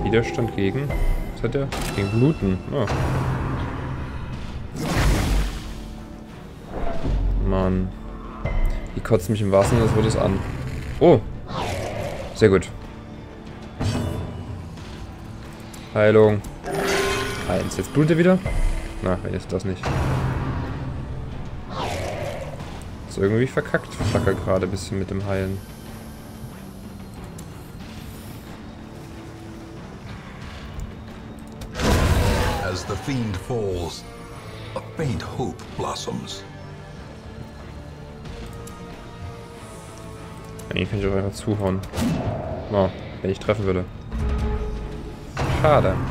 Widerstand gegen... Was hat der? Gegen Bluten. Oh. Mann. Die kotzt mich im wahrsten Sinne des Wortes an. Oh. Sehr gut. Heilung. 1. Jetzt blutet er wieder? Na, jetzt das nicht. Ist irgendwie verkackt. Flacker gerade ein bisschen mit dem Heilen. As the fiend falls, a faint hope blossoms. Eigentlich kann ich auch einfach zuhauen. Oh, wenn ich treffen würde. Schade.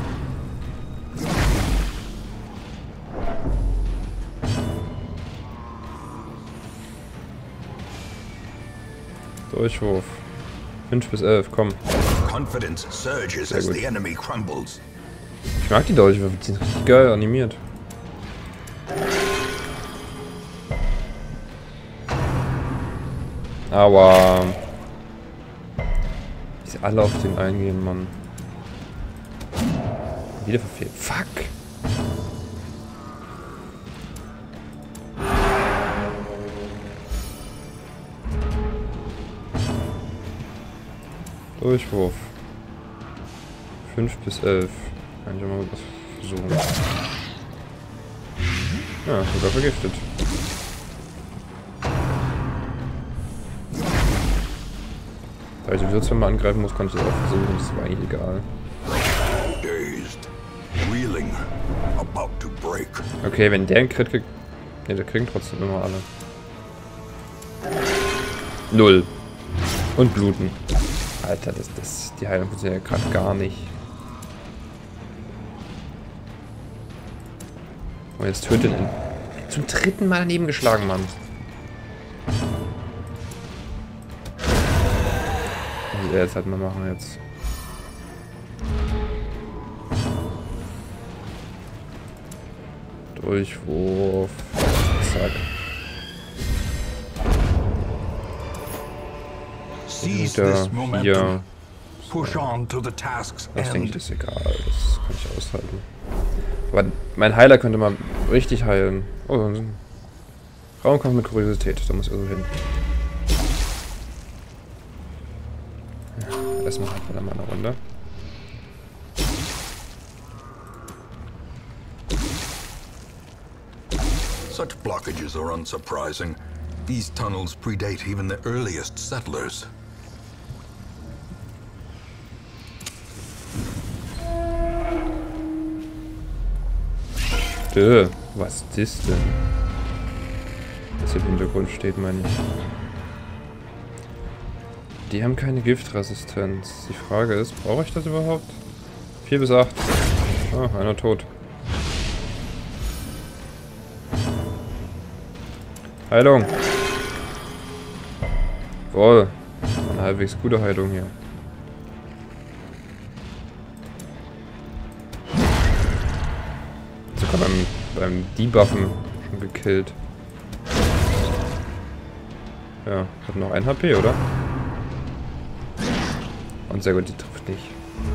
Durchwurf. 5 bis 11, komm. Confidence surges as the enemy crumbles. Ich mag die Dolchwürfe, die sind richtig geil animiert. Aua. Wie sie alle auf den eingehen, Mann. Wieder verfehlt. Fuck. Durchwurf. 5 bis 11. Kann ich auch mal was versuchen. Ja, sogar vergiftet. Da ich sowieso zweimal angreifen muss, kann ich das auch versuchen. Das war eigentlich egal. Okay, wenn der einen Crit kriegt... Ne, der kriegen trotzdem immer alle. 0. Und bluten. Alter, die Heilung funktioniert ja gerade gar nicht. Und jetzt tötet ihn. Zum 3. Mal daneben geschlagen, Mann. Was will er jetzt halt mal machen jetzt? Durchwurf. Zack. Wieder hier. Das denke ich ist egal. Das kann ich aushalten. Aber mein Heiler könnte mal richtig heilen. Oh, Raumkampf mit Kuriosität. Da muss ich also hin. Ja, erstmal halt mal eine Runde. Such blockages are unsurprising. These tunnels predate even the earliest settlers. Was ist das denn? Was im Hintergrund steht, meine ich. Die haben keine Giftresistenz. Die Frage ist, brauche ich das überhaupt? 4 bis 8. Ah, einer tot. Heilung. Voll. Eine halbwegs gute Heilung hier. Sogar beim Debuffen schon gekillt. Ja, hat noch 1 HP, oder? Und sehr gut, die trifft nicht.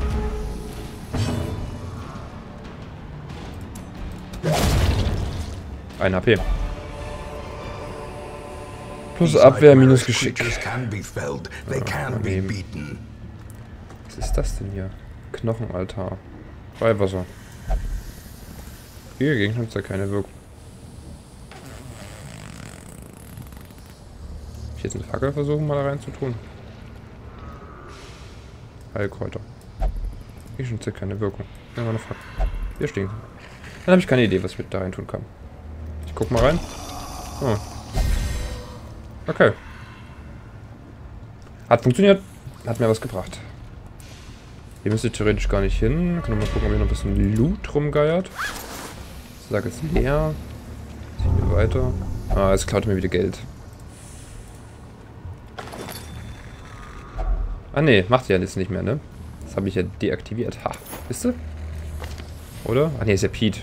Ein HP. Plus Abwehr, minus Geschick. Was ist das denn hier? Knochenaltar. Weihwasser. Hier gegen hat es ja keine Wirkung. Ich jetzt eine Fackel versuchen, mal da rein zu tun. Heilkräuter. Hier schon ja keine Wirkung. Ja, eine Fackel. Hier stehen. Dann habe ich keine Idee, was ich mit da rein tun kann. Ich guck mal rein. Oh. Okay. Hat funktioniert. Hat mir was gebracht. Hier müsste ich theoretisch gar nicht hin. Kann mal gucken, ob hier noch ein bisschen Loot rumgeiert. Ich sage jetzt leer. Ziehen wir weiter. Ah, jetzt klaut er mir wieder Geld. Ah ne, macht ja jetzt nicht mehr, ne? Das habe ich ja deaktiviert. Ha, wisst ihr? Oder? Ah ne, ist ja Pete.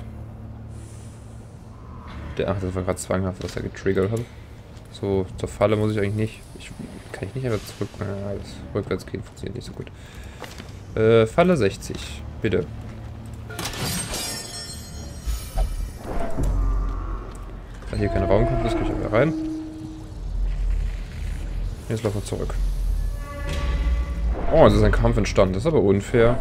Ach, das war gerade zwanghaft, was er getriggert hat. So, zur Falle muss ich eigentlich nicht. Kann ich nicht einfach zurück. Das rückwärts gehen funktioniert nicht so gut. Falle 60. Bitte. Da hier kein Raum kommt, das gehe ich aber rein. Jetzt laufen wir zurück. Oh, es ist ein Kampf entstanden. Das ist aber unfair.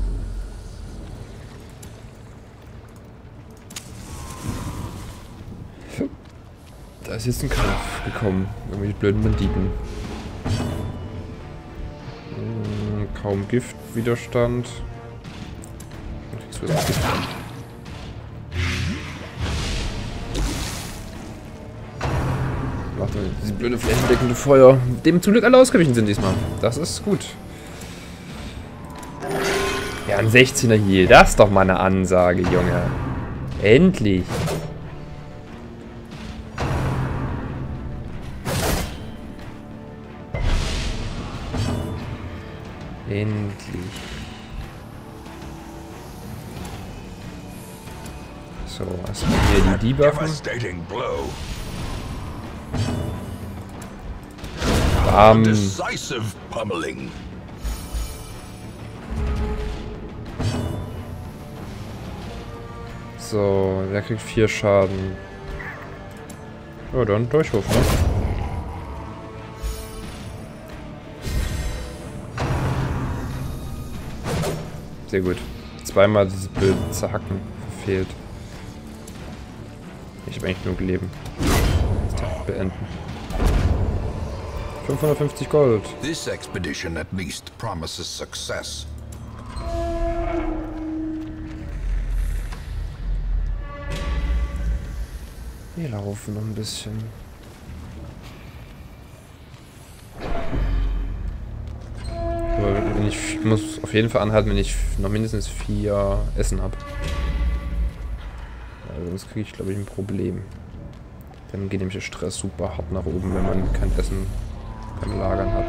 Da ist jetzt ein Kampf gekommen. Irgendwelche blöden Banditen. Kaum Giftwiderstand. Dann kriegst du das Gift an. Macht diese blöde flächendeckende Feuer, dem zum Glück alle ausgewichen sind diesmal. Das ist gut. Ja, ein 16er hier. Das ist doch mal eine Ansage, Junge. Endlich. Endlich. So, erstmal hier die Debuffen. So, der kriegt 4 Schaden. Ja, dann Durchwurf, ne? Sehr gut. Zweimal diese blöden Zacken verfehlt. Ich habe eigentlich nur Leben. Beenden. 550 Gold. This expedition at least promises success. Wir laufen noch ein bisschen. Aber ich muss auf jeden Fall anhalten, wenn ich noch mindestens 4 Essen habe. Also sonst kriege ich, glaube ich, ein Problem. Dann geht nämlich der Stress super hart nach oben, wenn man kein Essen beim Lagern hat.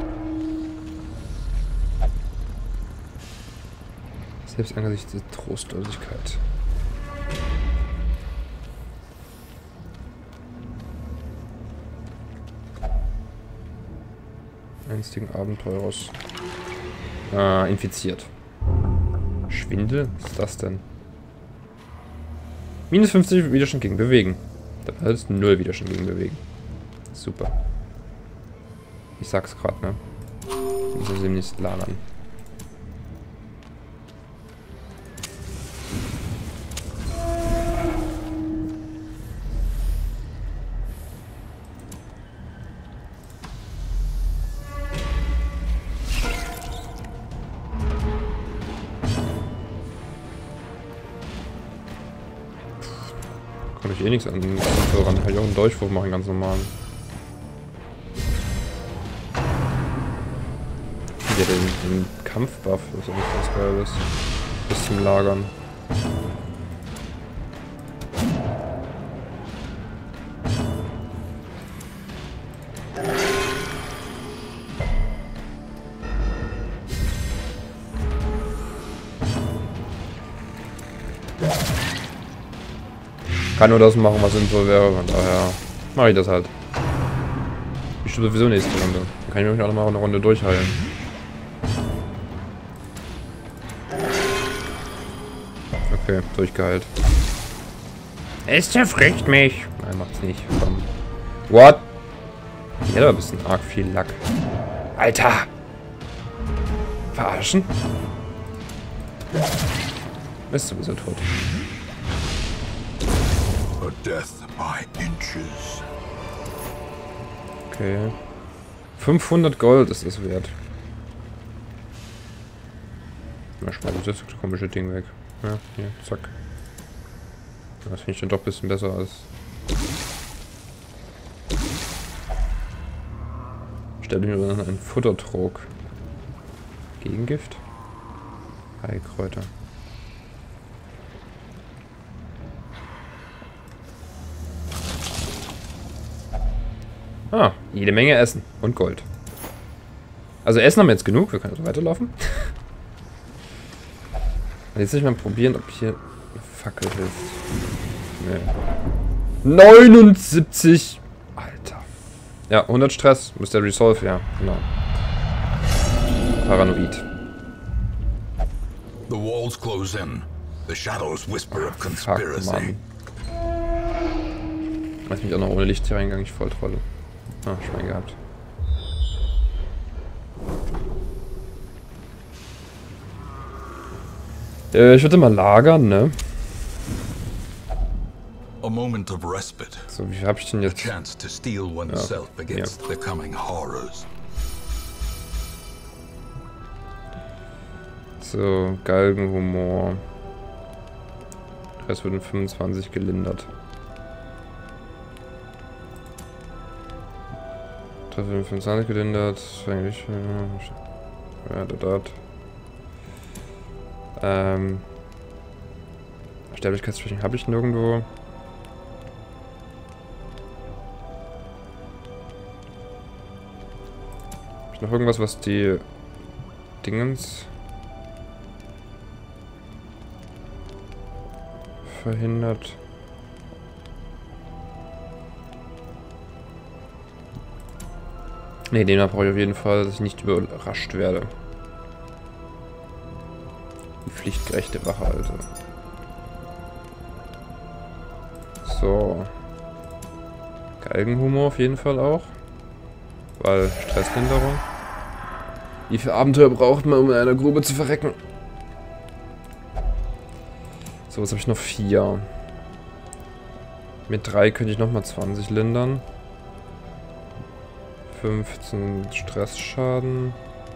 Selbst angesichts der Trostlosigkeit. Einstigen Abenteurers. Infiziert. Schwindel? Was ist das denn? Minus 50 Widerstand gegen Bewegen. Dann ist 0 Widerstand gegen Bewegen. Super. Ich sag's gerade, ne? Wir müssen demnächst lagern. Kann ich eh nichts an den Kopfhörern. Kann ich auch einen Durchwurf machen, ganz normal. Hier den Kampfbuff, was eigentlich ganz geil ist. Bis zum Lagern. Kann nur das machen, was sinnvoll wäre, von daher mache ich das halt. Ich stirb sowieso nächste Runde. Dann kann ich mich auch noch mal eine Runde durchheilen. Okay, durchgeheilt. Es zerfrisst mich! Nein, macht's nicht. Komm. What? Hier hat aber ein bisschen arg viel Lack. Alter! Verarschen? Ist sowieso tot. Death by inches. Okay. 500 Gold ist das wert. Na, schmeiß ich das komische Ding weg. Ja, hier, zack. Das finde ich dann doch ein bisschen besser als... Stelle mir dann einen Futtertrog. Gegengift? Heilkräuter. Ah, jede Menge Essen und Gold. Also Essen haben wir jetzt genug, wir können also weiterlaufen. Und jetzt will ich mal probieren, ob hier eine Fackel hilft. Nee. 79! Alter. Ja, 100 Stress. Muss der Resolve, ja, genau. Paranoid. walls close in. The shadows whisper of Fuck, conspiracy. Mann. Lass mich auch noch ohne Licht hier reingegangen, ich voll trolle. Ah, Schwein gehabt. Ich würde mal lagern, ne? A moment of respite. So, wie viel hab ich denn A jetzt? chance to steel oneself against the coming horrors. So, Galgenhumor. Das wird in 25 gelindert. Das wird in 25 gelindert. Eigentlich. Ja, dort. Sterblichkeitsschwächen habe ich nirgendwo. Habe ich noch irgendwas, was die Dingens verhindert? Ne, den brauche ich auf jeden Fall, dass ich nicht überrascht werde. Die pflichtgerechte Wache, also. So. Galgenhumor auf jeden Fall auch. Weil Stresslinderung. Wie viel Abenteuer braucht man, um in einer Grube zu verrecken? So, jetzt habe ich noch 4. Mit 3 könnte ich nochmal 20 lindern. 15 Stressschaden.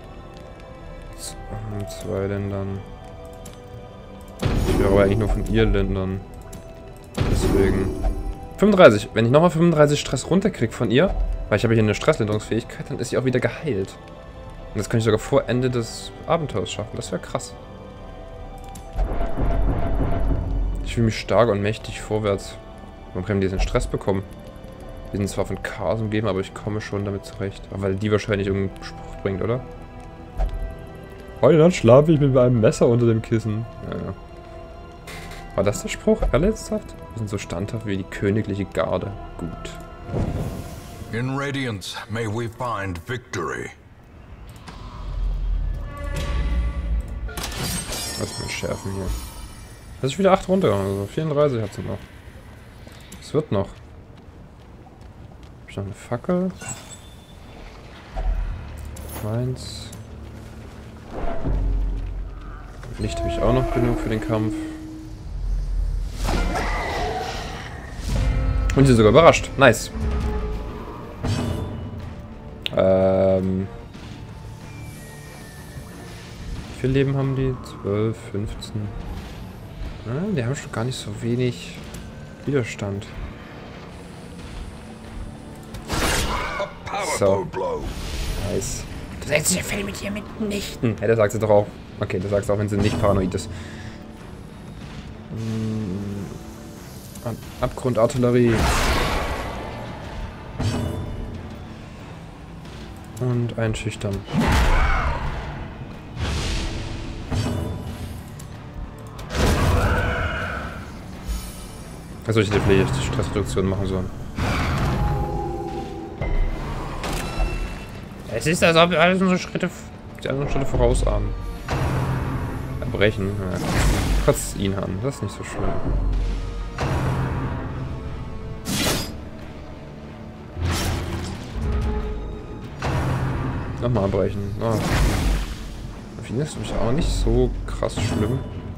2 lindern. Ich will aber eigentlich nur von ihr lindern. Deswegen. 35. Wenn ich nochmal 35 Stress runterkriege von ihr, weil ich habe hier eine Stresslinderungsfähigkeit, dann ist sie auch wieder geheilt. Und das kann ich sogar vor Ende des Abenteuers schaffen. Das wäre krass. Ich fühle mich stark und mächtig vorwärts. Warum haben die diesen Stress bekommen? Wir sind zwar von Chaos umgeben, aber ich komme schon damit zurecht. Aber weil die wahrscheinlich irgendeinen Spruch bringt, oder? Heute Nacht schlafe ich mit einem Messer unter dem Kissen. Ja. War das der Spruch? Ernsthaft? Wir sind so standhaft wie die königliche Garde. Gut. In Radiance may we find victory. Lass mal schärfen hier. Das ist wieder 8 runter, also 34 hat sie noch. Es wird noch. Hab ich noch eine Fackel? Meins. Licht habe ich auch noch genug für den Kampf. Und sie ist sogar überrascht. Nice. Wie viel Leben haben die? 12, 15. Die haben schon gar nicht so wenig Widerstand. So. Nice. Du setzt dich Fälle mit ihr mitnichten. Ja, das sagt sie doch auch. Okay, das sagst du auch, wenn sie nicht paranoid ist. Abgrundartillerie. Und einschüchtern. Also ich hätte vielleicht die Stressreduktion machen sollen. Es ist, als ob wir alles unsere Schritte, die anderen Schritte vorausahnen. Erbrechen. Ja, kotzt ihn an. Das ist nicht so schlimm. Nochmal abbrechen. Oh. Für ihn ist nämlich auch nicht so krass schlimm.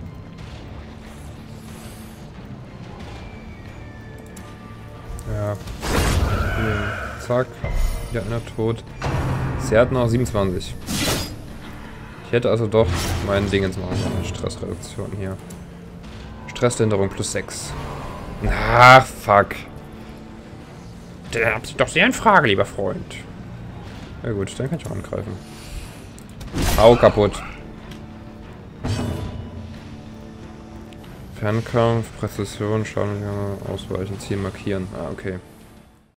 Ja. Zack. Wieder einer tot. Sie hat noch 27. Ich hätte also doch meinen Dingens machen sollen. Eine Stressreduktion hier. Stresslinderung plus 6. Ach, fuck. Der hat sich doch sehr in Frage, lieber Freund. Ja gut, dann kann ich auch angreifen. Au, kaputt. Fernkampf, Präzision, Schaden, ausweichen, Ziel markieren. Ah, okay.